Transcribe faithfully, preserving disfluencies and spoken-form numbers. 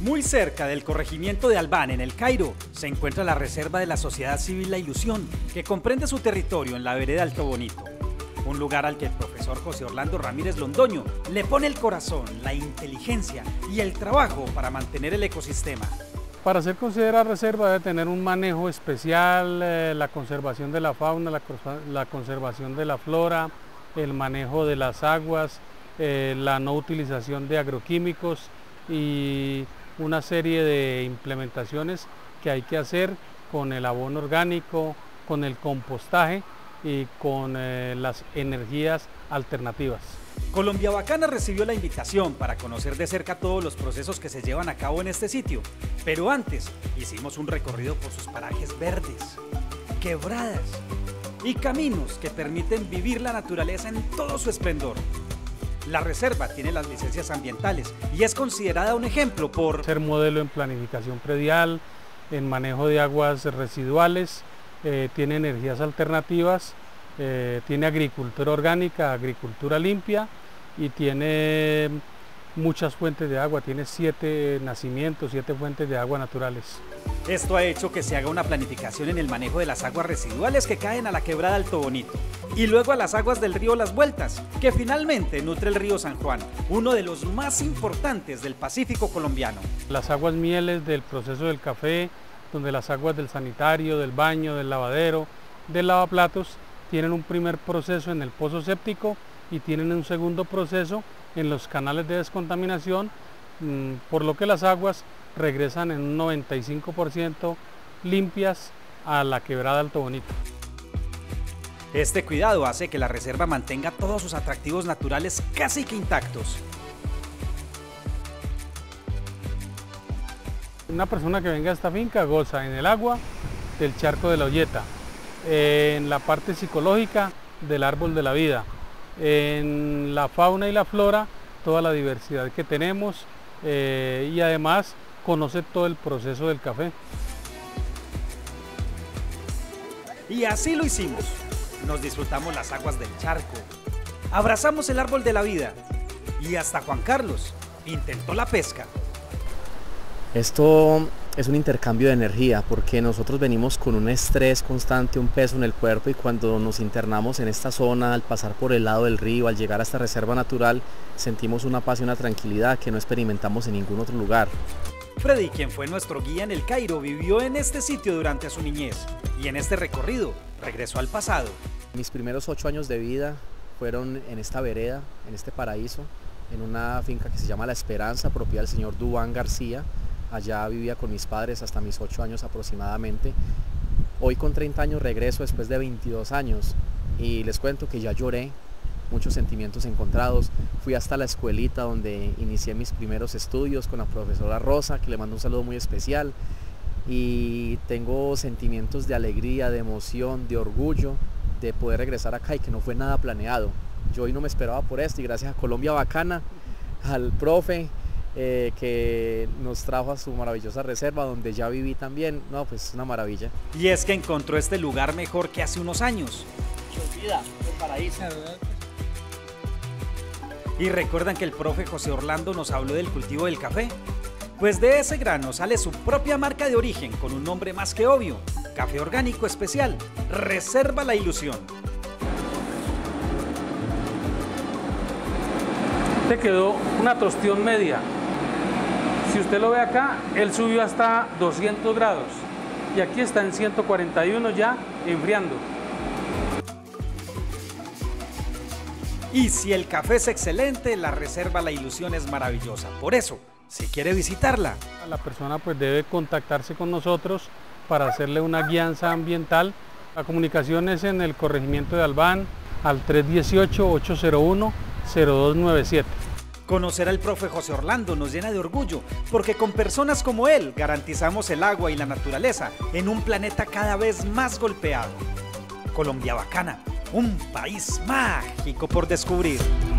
Muy cerca del corregimiento de Albán, en El Cairo, se encuentra la reserva de la Sociedad Civil La Ilusión, que comprende su territorio en la vereda Alto Bonito. Un lugar al que el profesor José Orlando Ramírez Londoño le pone el corazón, la inteligencia y el trabajo para mantener el ecosistema. Para ser considerada reserva debe tener un manejo especial, eh, la conservación de la fauna, la, la conservación de la flora, el manejo de las aguas, eh, la no utilización de agroquímicos y una serie de implementaciones que hay que hacer con el abono orgánico, con el compostaje y con eh, las energías alternativas. Colombia Bacana recibió la invitación para conocer de cerca todos los procesos que se llevan a cabo en este sitio, pero antes hicimos un recorrido por sus parajes verdes, quebradas y caminos que permiten vivir la naturaleza en todo su esplendor. La reserva tiene las licencias ambientales y es considerada un ejemplo por ser modelo en planificación predial, en manejo de aguas residuales, eh, tiene energías alternativas, eh, tiene agricultura orgánica, agricultura limpia y tiene muchas fuentes de agua, tiene siete nacimientos, siete fuentes de agua naturales. Esto ha hecho que se haga una planificación en el manejo de las aguas residuales que caen a la quebrada Alto Bonito y luego a las aguas del río Las Vueltas, que finalmente nutre el río San Juan, uno de los más importantes del Pacífico colombiano. Las aguas mieles del proceso del café, donde las aguas del sanitario, del baño, del lavadero, del lavaplatos, tienen un primer proceso en el pozo séptico y tienen un segundo proceso en los canales de descontaminación, por lo que las aguas regresan en un noventa y cinco por ciento limpias a la quebrada Alto Bonito. Este cuidado hace que la reserva mantenga todos sus atractivos naturales casi que intactos. Una persona que venga a esta finca goza en el agua del charco de la Olleta, en la parte psicológica del árbol de la vida, en la fauna y la flora, toda la diversidad que tenemos eh, y además conoce todo el proceso del café. Y así lo hicimos. Nos disfrutamos las aguas del charco, abrazamos el árbol de la vida y hasta Juan Carlos intentó la pesca. Esto es un intercambio de energía porque nosotros venimos con un estrés constante, un peso en el cuerpo y cuando nos internamos en esta zona, al pasar por el lado del río, al llegar a esta reserva natural, sentimos una paz y una tranquilidad que no experimentamos en ningún otro lugar. Freddy, quien fue nuestro guía en El Cairo, vivió en este sitio durante su niñez y en este recorrido regresó al pasado. Mis primeros ocho años de vida fueron en esta vereda, en este paraíso, en una finca que se llama La Esperanza, propiedad del señor Duván García. Allá vivía con mis padres hasta mis ocho años aproximadamente. Hoy con treinta años regreso después de veintidós años y les cuento que ya lloré, muchos sentimientos encontrados. Fui hasta la escuelita donde inicié mis primeros estudios con la profesora Rosa, que le mando un saludo muy especial. Y tengo sentimientos de alegría, de emoción, de orgullo de poder regresar acá y que no fue nada planeado. Yo hoy no me esperaba por esto y gracias a Colombia Bacana, al profe, Eh, que nos trajo a su maravillosa reserva donde ya viví también, no, pues es una maravilla. Y es que encontró este lugar mejor que hace unos años. Se olvida, el paraíso. Y recuerdan que el profe José Orlando nos habló del cultivo del café. Pues de ese grano sale su propia marca de origen con un nombre más que obvio: Café Orgánico Especial, Reserva La Ilusión. Te quedó una tostión media. Si usted lo ve acá, él subió hasta doscientos grados y aquí está en ciento cuarenta y uno ya enfriando. Y si el café es excelente, la reserva La Ilusión es maravillosa. Por eso, si quiere visitarla, la persona pues debe contactarse con nosotros para hacerle una guianza ambiental. La comunicación es en el corregimiento de Albán al tres uno ocho, ocho cero uno, cero dos nueve siete. Conocer al profe José Orlando nos llena de orgullo, porque con personas como él garantizamos el agua y la naturaleza en un planeta cada vez más golpeado. Colombia Bacana, un país mágico por descubrir.